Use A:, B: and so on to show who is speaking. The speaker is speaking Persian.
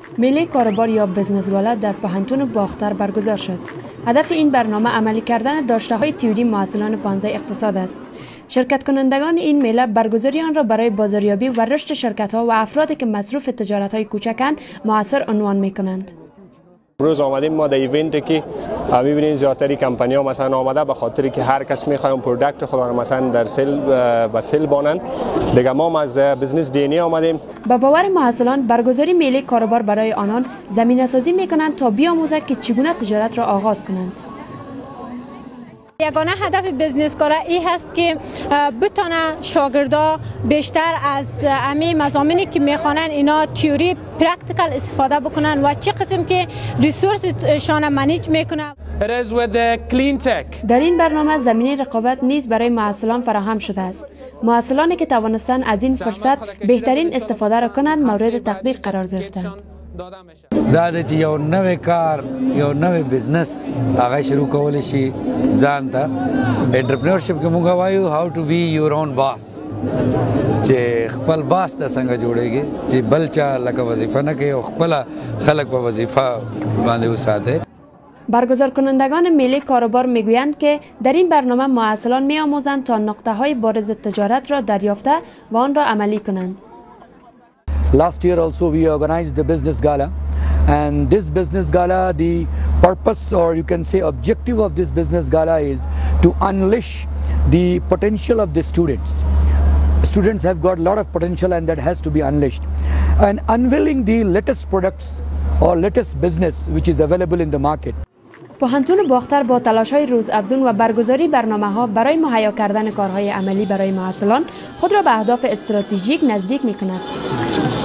A: میله کاروبار یا بزنس گالا در پوهنتون باختر برگزار شد. هدف این برنامه عملی کردن داشته‌های تئوری محصلان 15 اقتصاد است. شرکت کنندگان این میله برگزاری آن را برای بازاریابی و رشد شرکت‌ها و افرادی که مصروف تجارت‌های کوچکند موثر عنوان می‌کنند.
B: روز آمدیم ما در ایونت که می‌بینید زیادتری کمپانی‌ها مثلا آمده به خاطر که هر کس می‌خواد پروداکت خود را مثلا در سیل بانند. دیگه ما از بزنس دینی آمدیم.
A: با باور محصلان برگزاری میله کاروبار برای آنان زمینه‌سازی می‌کنند تا بیاموزند که چگونه تجارت را آغاز کنند.
C: یگانه هدف بزنس کارا این هست که بتونه شاگردا بیشتر از همه مضامینی که میخوانن اینا تئوری پرکتیکال استفاده بکنن و چه قسم که ریسورس شان منیج میکنه.
A: در این برنامه زمینه رقابت نیز برای محصلان فراهم شده است. محصلانی که توانستند از این فرصت بهترین استفاده را کنند مورد تقدیر قرار گرفتند.
D: دا چې یو نوې کار یو نوې بزنس هغه شروع کولی شي ځان ته انټرپرینورشپ کې موږ وایو هاو ټو بی یور اون باس چې خپل باس ته څنګه جوړیږي چې بل چا لکه وظیفه نه کوي او خپل خلک په وظیفه باندې وساتي.
A: برگزار کنندگان میله کاروبار میگویند که در این برنامه محصلان میآموزند تا نقطه‌های بارز تجارت را دریافته و آن را عملی کنند.
E: Last year also we organized the business gala, and this business gala, the purpose or you can say objective of this business gala is to unleash the potential of the students. Students have got a lot of potential and that has to be unleashed, and unveiling the latest products or latest business which is available in the market.
A: پوهنتون باختر با تلاش‌های روزافزون و برگزاری برنامه‌ها برای مهیا کردن کارهای عملی برای محصلان خود را به اهداف استراتژیک نزدیک می‌کند.